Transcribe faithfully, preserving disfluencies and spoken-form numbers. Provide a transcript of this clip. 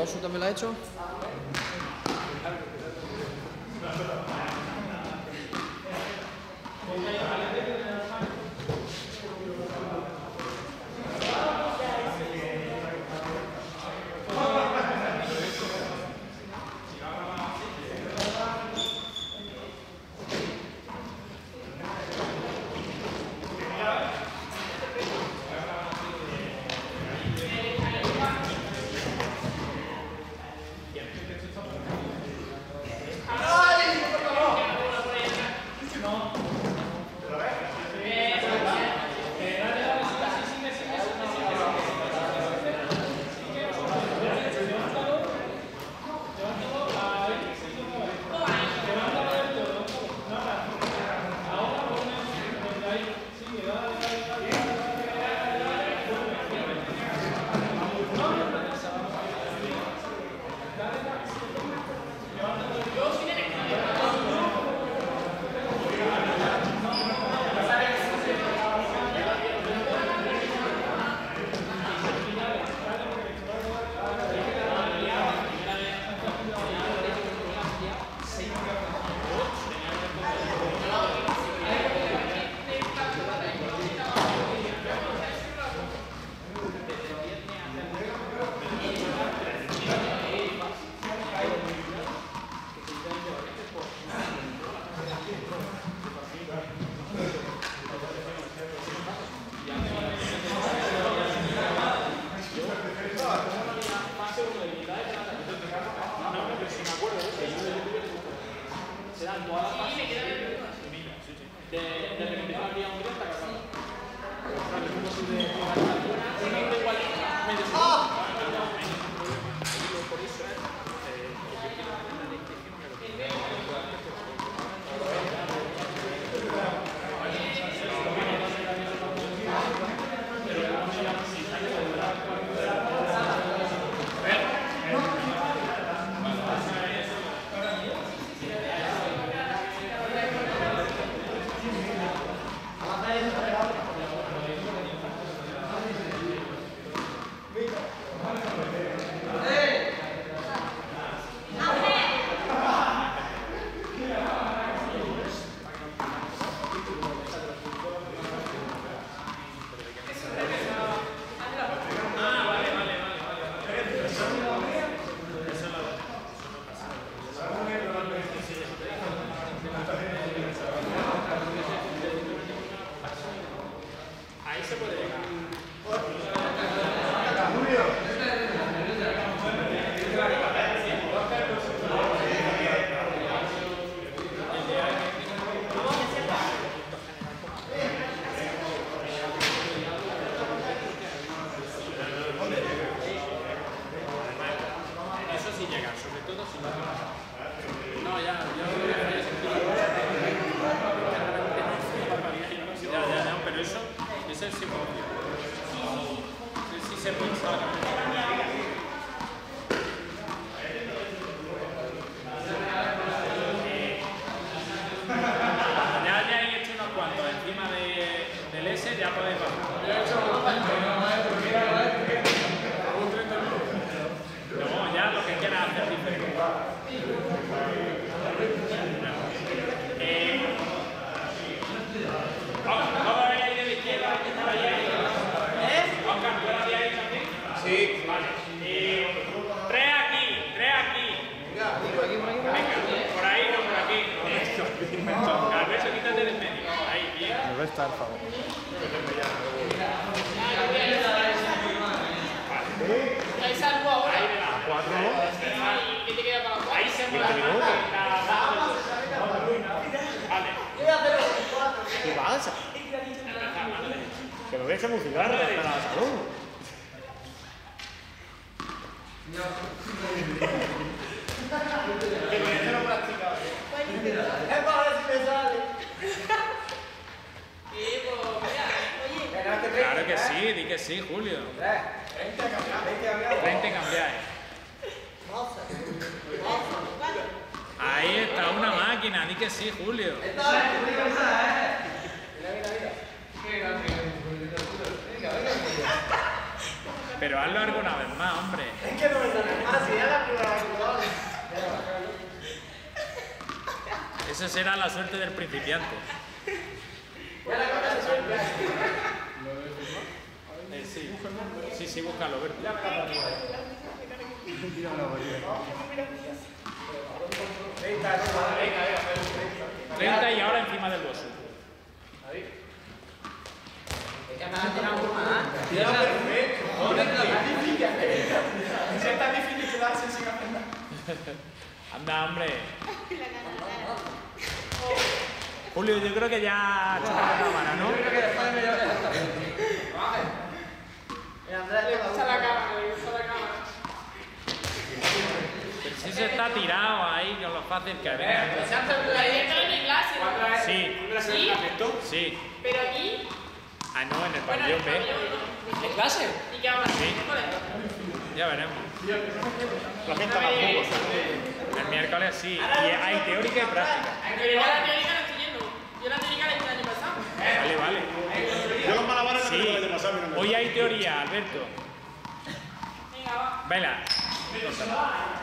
Josu también la ha hecho. Que me voy a echar un cigarro para la salud. Que me echen lo practicado. Es para ver si me sale. Claro que sí, di que sí, Julio. treinta cambiáis. Ahí está una máquina, di que sí, Julio. Pero hazlo alguna vez más, hombre. Es que no me sale más, si ya la primera vez que lo hago. Esa será la suerte del principiante. Ya la cosa se suelta. Eh, sí. Sí, sí, búscalo, Berto. treinta y ahora encima del boss. Es que me han tirado un más. Tira perfecto. Si es tan difícil quedarse sin hacer nada. Anda, hombre. Julio, yo creo que ya está la cámara, ¿no? Yo creo que después de media hora ya está. Le gusta la cámara, le gusta la cámara. Pero si se está tirado ahí con lo fácil que venga. ¿Se hace la directa en mi clase? Sí. ¿Sí? Sí. ¿Pero aquí? Ah, no, en el pabellón B. ¿En clase? ¿Y qué ahora? Sí. Ya veremos. La gente a las jugos. El miércoles sí. Y hay teórica y práctica. Pero yo la teórica la estoy yendo. Yo la teórica la hice el año pasado. Vale, vale. Yo los malabares no Sí. tengo que pasar. Hoy hay teoría, Alberto. Venga, va. Vela.